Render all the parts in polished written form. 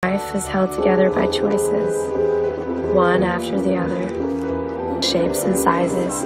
Life is held together by choices, one after the other, shapes and sizes.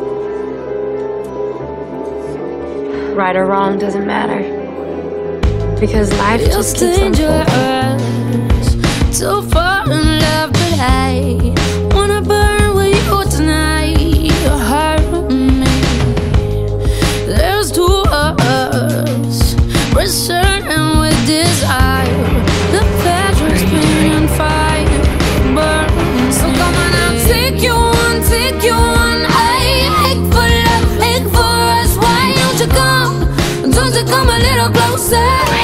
Right or wrong doesn't matter, because life just keeps unfolding. So far in love, but I wanna burn with you tonight. You hurt me. There's two of us, bristling with desire. The pleasure's been on fire, burn. So come on, I'll take you on, take you on. I ache for love, ache for us. Why don't you come? Don't you come a little closer?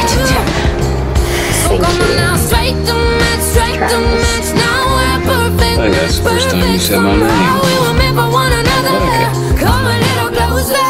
So come on now, straight to match, straight to match. Now we're perfect. I think that's the first time you said my name. We were meant for one another. Come a little closer.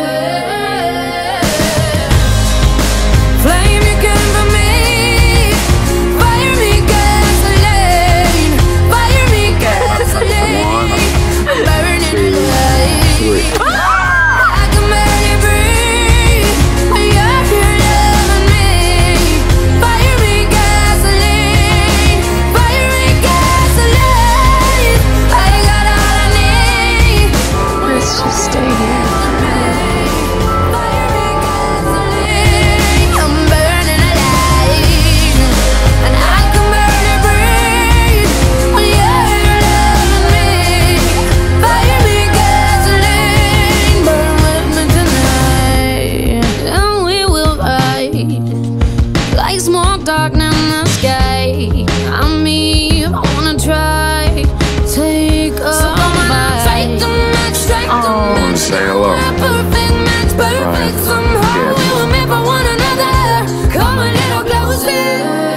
Flame, you came for me. Fire me gasoline. Fire me gasoline. I'm burning alive. I can barely breathe. You're here loving me. Fire me gasoline. Fire me gasoline. I got all I need. Let's just stay here. Fire me gasoline. I'm burning alive, and I can barely breathe when you're loving me. Fire me gasoline. Burn with me tonight, and we will ride like smoke, darknin in the sky. I mean, I wanna try, take a bite. Straight to match, straight to match. Say hello. We're a perfect match, perfect somehow. Yeah. We were meant for one another. Come a little closer.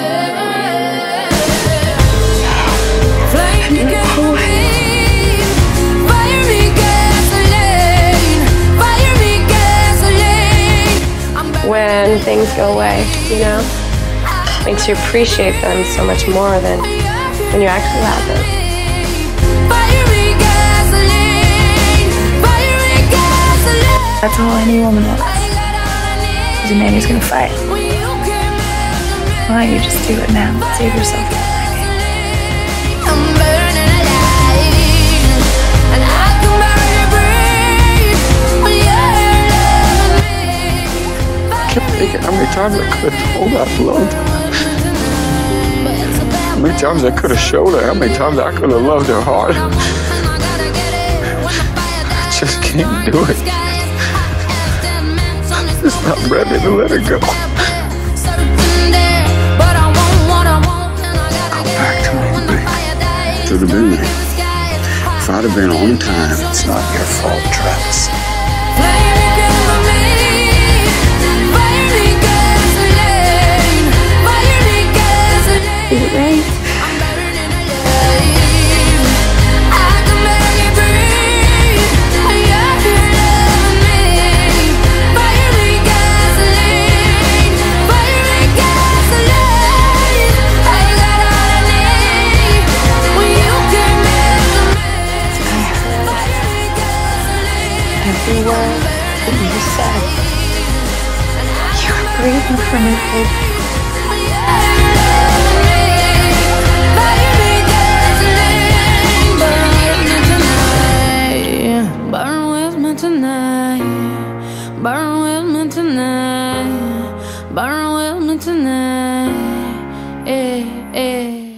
Flame, you can breathe. Fire me gasoline. Fire me gasoline. I'm burning. When things go away, you know, makes you appreciate them so much more than when you actually have them. Fire me gasoline. Fire me gasoline. That's all any woman wants, is a man who's gonna fight. Why don't you just do it now? Save yourself. I'm burning alive, and I can barely breathe when you're loving me. I kept thinking how many times I could have told that love. How many times I could have showed her. How many times I could have loved her hard. I just can't do it. I'm just not ready to let her go. Go back to me, baby. Should have been there. If I'd have been on time. It's not your fault, Travis. Is it rain? Every word that you said, you were breathing for me, baby. Burn with me tonight, burn with me tonight, burn with me tonight, yeah, yeah.